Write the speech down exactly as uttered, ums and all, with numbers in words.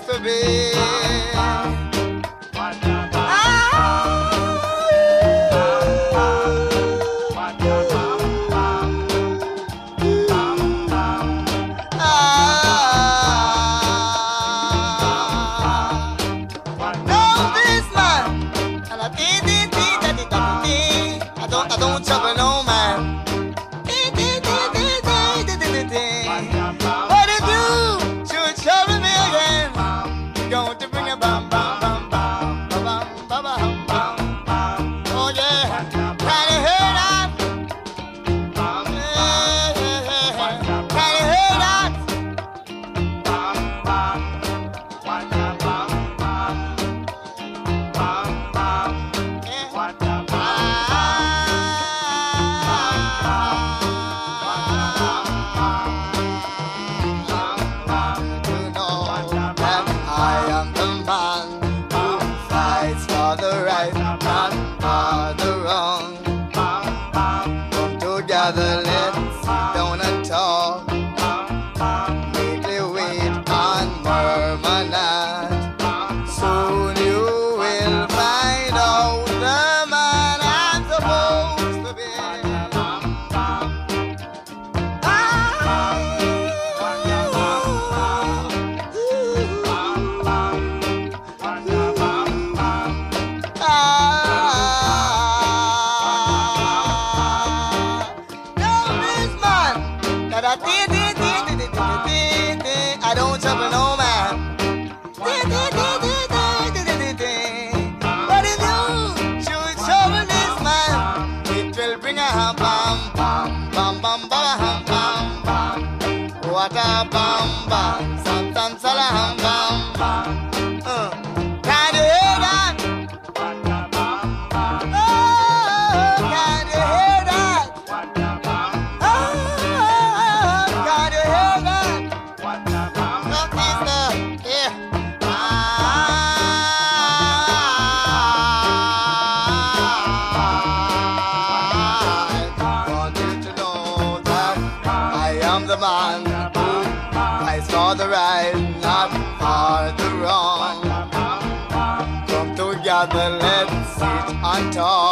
to be. I don't trouble no man. But if you should trouble me again, going to bring a bam bam bam bam bam bam bam bam bam. Oh yeah, can you hear that? Yeah, yeah, yeah. Can you hear that? Bam bam bam bam bam bam bam. Yeah. Together, let's sit down and talk. Neatly wait and murmur not. Soon you will find out the man I'm supposed to be. I don't trouble no man. But if you should trouble this man, it will bring a ham bam bam bam bam bam bam bam. What a bam bam, sam sam sala ham bam bam. Uh, can you hear that? Oh, can you hear that? The man who fights for the right, not for the wrong. Come together, let's sit and talk.